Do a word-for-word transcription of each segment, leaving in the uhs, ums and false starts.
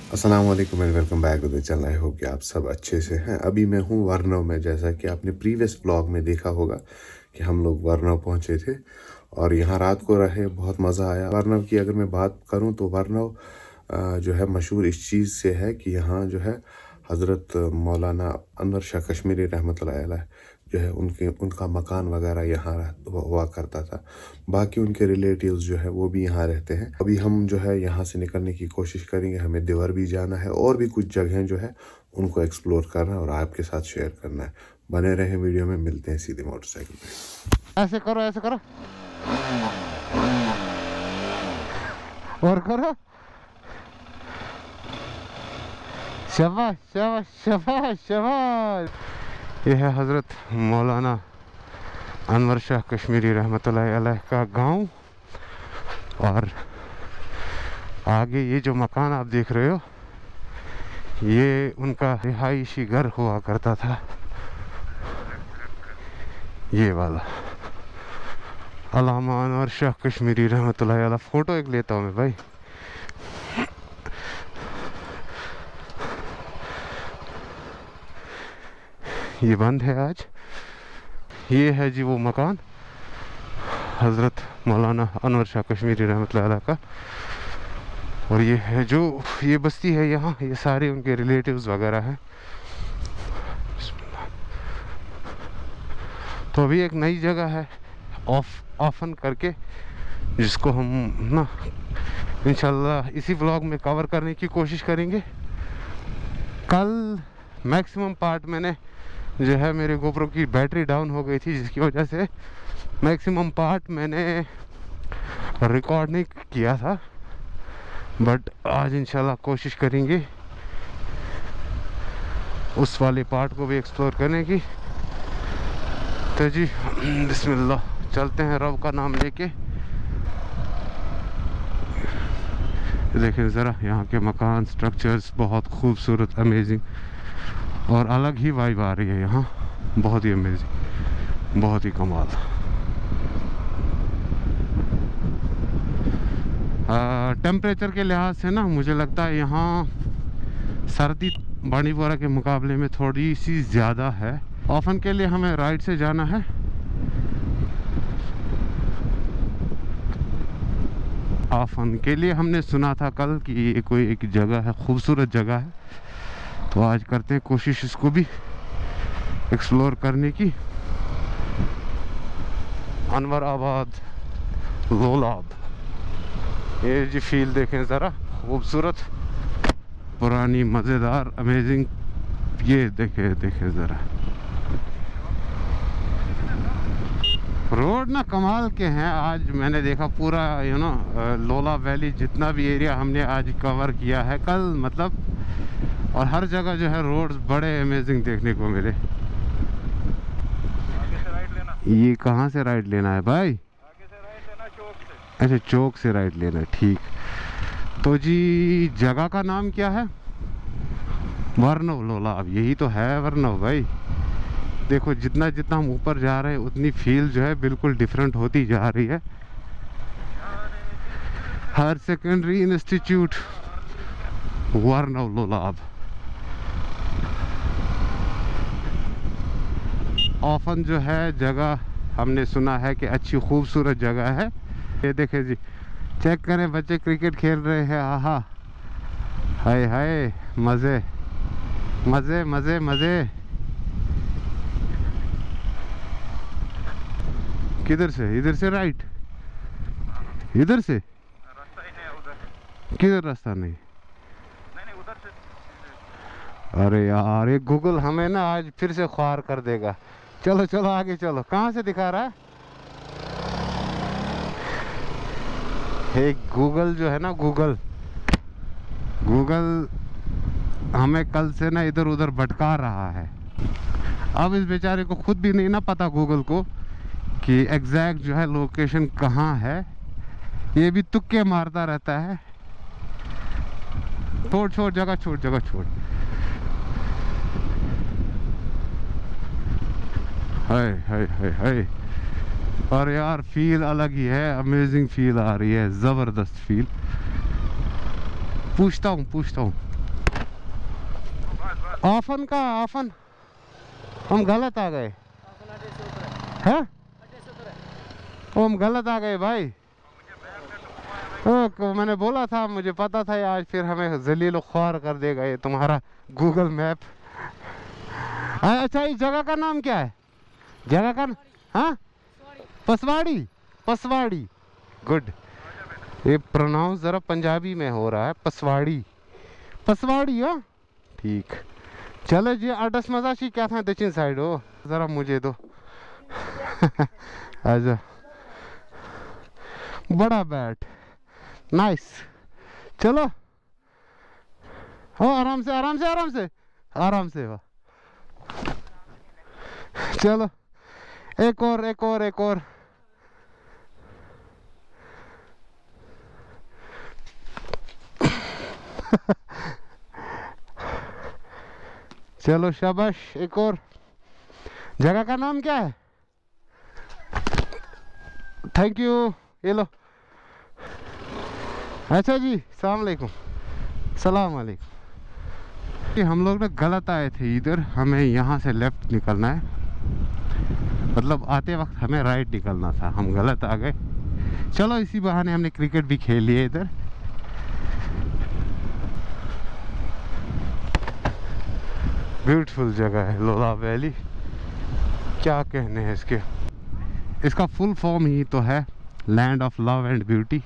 अस्सलाम वालेकुम and welcome back to the channel. I hope कि आप सब अच्छे से हैं। अभी मैं हूं वारनव में। जैसा कि आपने प्रीवियस व्लॉग में देखा होगा कि हम लोग वारनव पहुंचे थे और यहां रात को रहे, बहुत मज़ा आया। वारनव की अगर मैं बात करूं तो वारनव जो है मशहूर इस चीज़ से है कि यहाँ जो है हज़रत मौलाना अनवर शाह कश्मीरी रहमतुल्लाह अलैह जो है उनके उनका मकान वगैरह यहाँ हुआ करता था। बाकी उनके रिलेटिव्स जो है वो भी यहाँ रहते हैं। अभी हम जो है यहाँ से निकलने की कोशिश करेंगे। हमें देवर भी जाना है और भी कुछ जगह जो है उनको एक्सप्लोर करना है और आपके साथ शेयर करना है। बने रहें वीडियो में, मिलते हैं सीधे मोटरसाइकिल पे। ऐसे करो, ऐसे करो और करो। शाबाश शाबाश शाबाश शाबाश। ये है हज़रत मौलाना अनवर शाह कश्मीरी रहमतुल्लाह अलैह का गांव। और आगे ये जो मकान आप देख रहे हो ये उनका रिहायशी घर हुआ करता था, ये वाला अल्लामा अनवर शाह कश्मीरी रहमतुल्लाह अलैह। फ़ोटो एक लेता हूँ मैं भाई। ये बंद है आज। ये है जी वो मकान हज़रत मौलाना अनवर शाह कश्मीरी रहमतुल्लाह अलैह का। और ये है जो ये बस्ती है यहाँ, ये सारे उनके रिलेटिव्स वगैरह हैं। तो अभी एक नई जगह है ऑफ ऑफन करके, जिसको हम ना इंशाल्लाह इसी व्लॉग में कवर करने की कोशिश करेंगे। कल मैक्सिमम पार्ट मैंने जो है मेरे गोप्रो की बैटरी डाउन हो गई थी, जिसकी वजह से मैक्सिमम पार्ट मैंने रिकॉर्ड नहीं किया था। बट आज इंशाल्लाह कोशिश करेंगे उस वाले पार्ट को भी एक्सप्लोर करने की। तो जी बिस्मिल्लाह, चलते हैं रब का नाम लेके। देखिए ज़रा यहाँ के मकान स्ट्रक्चर्स बहुत खूबसूरत, अमेजिंग और अलग ही वाइब आ रही है यहाँ। बहुत ही अमेजिंग, बहुत ही कमाल। टेम्परेचर के लिहाज से ना मुझे लगता है यहाँ सर्दी बांडीपोरा के मुकाबले में थोड़ी सी ज़्यादा है। ऑफन के लिए हमें राइट से जाना है। ऑफन के लिए हमने सुना था कल कि ये कोई एक जगह है, खूबसूरत जगह है। तो आज करते हैं कोशिश इसको भी एक्सप्लोर करने की। अनवर आबाद लोलाब, ये जी फील देखें ज़रा, खूबसूरत, पुरानी, मज़ेदार, अमेजिंग। ये देखें देखें ज़रा, रोड ना कमाल के हैं। आज मैंने देखा पूरा यू नो लोला वैली जितना भी एरिया हमने आज कवर किया है कल, मतलब, और हर जगह जो है रोड्स बड़े अमेजिंग देखने को मिले। आगे से राइट लेना। ये कहाँ से राइट लेना है भाई? आगे से राइट लेना, चौक से। अच्छा, चौक से राइट लेना है, ठीक। तो जी जगह का नाम क्या है? वारनव लोलाब, यही तो है वारनव भाई। देखो जितना जितना हम ऊपर जा रहे हैं उतनी फील जो है बिल्कुल डिफरेंट होती जा रही है। Higher secondary institute Warnow Lolab. ऑफन जो है जगह हमने सुना है कि अच्छी खूबसूरत जगह है। ये देखें जी, चेक करें, बच्चे क्रिकेट खेल रहे हैं। आहा, हाय हाय, मज़े मज़े मज़े मज़े। किधर से? इधर से राइट? इधर से रास्ता ही है उधर। किधर रास्ता नहीं? नहीं नहीं उधर से। अरे यार, ये गूगल हमें ना आज फिर से ख्वार कर देगा। चलो चलो आगे चलो। कहाँ से दिखा रहा है? एक गूगल जो है ना, गूगल गूगल हमें कल से ना इधर उधर भटका रहा है। अब इस बेचारे को खुद भी नहीं ना पता गूगल को कि एग्जैक्ट जो है लोकेशन कहाँ है। ये भी तुक्के मारता रहता है। छोड़ छोड़ जगह छोड़ जगह छोड़। हाय हाय हाय हाय। और यार फील अलग ही है, अमेजिंग फील आ रही है, ज़बरदस्त फील। पूछता हूँ पूछता हूँ ऑफन का ऑफन हम गलत आ गए हैं, हम गलत आ गए भाई। ओ, मैंने बोला था, मुझे पता था आज फिर हमें जलील ख्वार कर देगा ये तुम्हारा गूगल मैप। अच्छा इस जगह का नाम क्या है? जगह का हाँ पसवाड़ी, पसवाड़ी गुड। ये प्रोनाउंस ज़रा पंजाबी में हो रहा है, पसवाड़ी, पसवाड़ी हो ठीक। चलो जी अडस मजाशी क्या था दक्षिण साइड हो, ज़रा मुझे दो आजा बड़ा बैट नाइस। चलो हो आराम से आराम से आराम से आराम से वाह। चलो एक और एक और एक और चलो शाबाश एक और। जगह का नाम क्या है? थैंक यू, ये लो। अच्छा जी सलाम अलैकुम, सलाम अलैकुम। हम लोग ना गलत आए थे इधर, हमें यहाँ से लेफ्ट निकलना है, मतलब आते वक्त हमें राइट निकलना था, हम गलत आ गए। चलो इसी बहाने हमने क्रिकेट भी खेल लिए इधर। ब्यूटीफुल जगह है लोलाब वैली, क्या कहने हैं इसके। इसका फुल फॉर्म ही तो है land of love and beauty.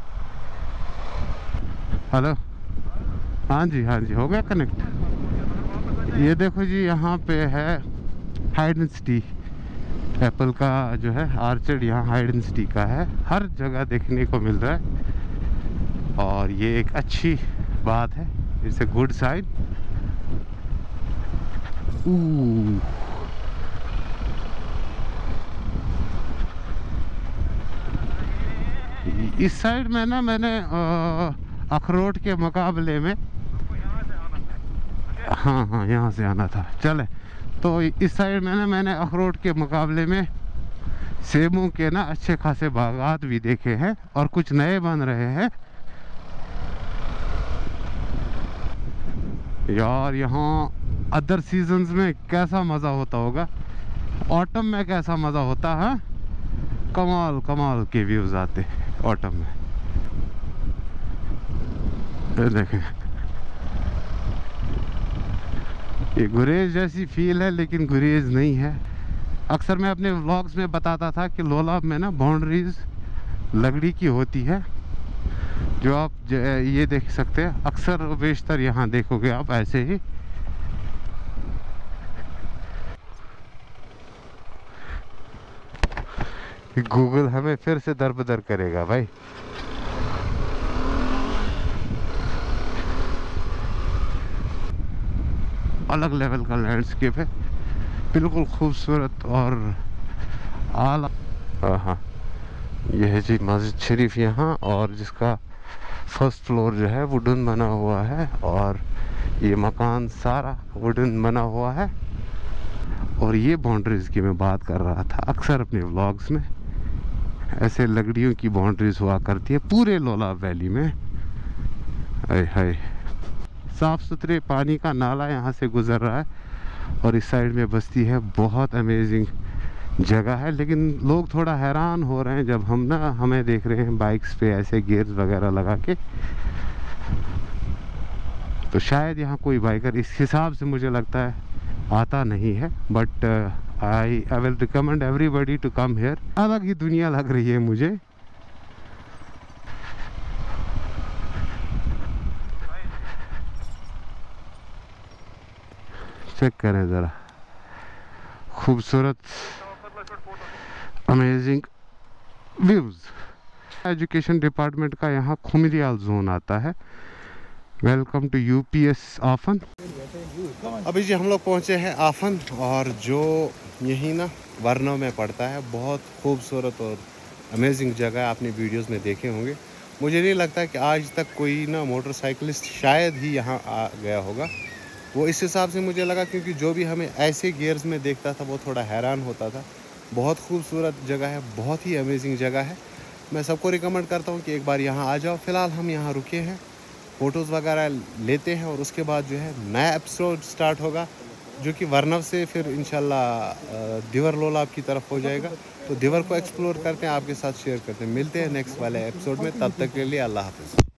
Hello हाँ जी हाँ जी हो गया कनेक्ट। ये देखो जी यहाँ पे है हाइड एंड सीक, एप्पल का जो है आर्चर्ड यहाँ हाइड एंड सीक का है, हर जगह देखने को मिल रहा है और ये एक अच्छी बात है, इट्स ए गुड साइन। इस साइड में ना मैंने अखरोट के मुकाबले में, हाँ हाँ यहाँ से आना था। चले तो इस साइड में ना मैंने अखरोट के मुकाबले में सेबों के ना अच्छे खासे बागात भी देखे हैं और कुछ नए बन रहे हैं यार। यहाँ अदर सीजन्स में कैसा मज़ा होता होगा, ऑटम में कैसा मज़ा होता है, कमाल कमाल के व्यूज़ आते ऑटम में। ये देखें ये गुरेज जैसी फील है लेकिन गुरेज नहीं है। अक्सर मैं अपने व्लॉग्स में बताता था कि लोलाब में ना बाउंड्रीज लकड़ी की होती है, जो आप ये देख सकते हैं, अक्सर बेशतर यहाँ देखोगे आप ऐसे ही। गूगल हमें फिर से दरबदर करेगा भाई। अलग लेवल का लैंडस्केप है, बिल्कुल खूबसूरत और आला। हाँ यह है जी मस्जिद शरीफ यहाँ, और जिसका फर्स्ट फ्लोर जो है वुडन बना हुआ है और ये मकान सारा वुडन बना हुआ है। और ये बाउंड्रीज़ की मैं बात कर रहा था, अक्सर अपने व्लॉग्स में ऐसे लकड़ियों की बाउंड्रीज हुआ करती है पूरे लोलाब वैली में। हाय हाय साफ़ सुथरे पानी का नाला यहाँ से गुज़र रहा है और इस साइड में बस्ती है, बहुत अमेजिंग जगह है। लेकिन लोग थोड़ा हैरान हो रहे हैं जब हम ना हमें देख रहे हैं बाइक्स पे ऐसे गियर्स वगैरह लगा के, तो शायद यहाँ कोई बाइकर इस हिसाब से मुझे लगता है आता नहीं है। But I I will recommend everybody to come here. अलग ही दुनिया लग रही है मुझे। चेक करें ज़रा, खूबसूरत अमेजिंग व्यूज़। एजुकेशन डिपार्टमेंट का यहाँ खुमरियाल जोन आता है। वेलकम टू यूपीएस आफन। अभी जी हम लोग पहुँचे हैं आफन, और जो यही ना वर्नो में पड़ता है, बहुत खूबसूरत और अमेजिंग जगह आपने वीडियोस में देखे होंगे। मुझे नहीं लगता कि आज तक कोई ना मोटरसाइकिलिस्ट शायद ही यहाँ आ गया होगा। वो इस हिसाब से मुझे लगा क्योंकि जो भी हमें ऐसे गियर्स में देखता था वो थोड़ा हैरान होता था। बहुत खूबसूरत जगह है, बहुत ही अमेजिंग जगह है। मैं सबको रिकमेंड करता हूँ कि एक बार यहाँ आ जाओ। फ़िलहाल हम यहाँ रुके हैं फ़ोटोज़ वगैरह लेते हैं और उसके बाद जो है नया एपिसोड स्टार्ट होगा, जो कि वर्नव से फिर इंशाल्लाह दिवर लोलाब की तरफ हो जाएगा। तो दिवर को एक्सप्लोर करते हैं, आपके साथ शेयर करते हैं। मिलते हैं नेक्स्ट वाले एपिसोड में, तब तक के लिए अल्लाह हाफ़िज़।